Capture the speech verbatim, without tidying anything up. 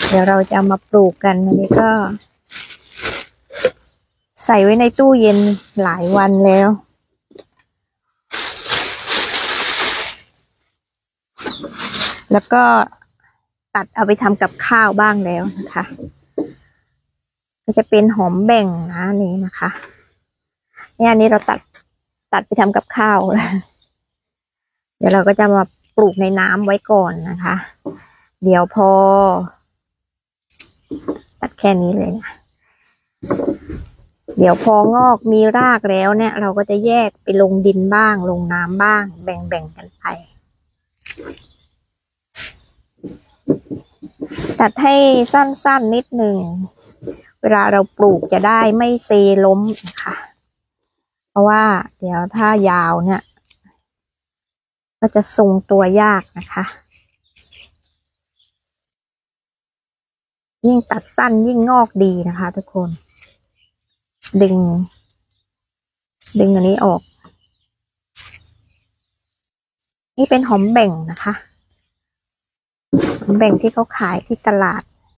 เดี๋ยวเราจะเอามาปลูกกันอันนี้ก็ใส่ไว้ในตู้เย็นหลายวันแล้วแล้วก็ตัดเอาไปทำกับข้าวบ้างแล้วนะคะก็จะเป็นหอมแบ่งนะนี้นะคะเนี่ยอันนี้เราตัดตัดไปทำกับข้าวแล้วเดี๋ยวเราก็จะมาปลูกในน้ำไว้ก่อนนะคะเดี๋ยวพอตัดแค่นี้เลยนะเดี๋ยวพองอกมีรากแล้วเนี่ยเราก็จะแยกไปลงดินบ้างลงน้ำบ้างแบ่งๆกันไปตัดให้สั้นๆนิดหนึ่งเวลาเราปลูกจะได้ไม่เซล้มนะคะเพราะว่าเดี๋ยวถ้ายาวเนี่ยก็จะทรงตัวยากนะคะยิ่งตัดสั้นยิ่งงอกดีนะคะทุกคนดึงดึงอันนี้ออกนี่เป็นหอมแบ่งนะคะหอมแบ่งที่เขาขายที่ตลาด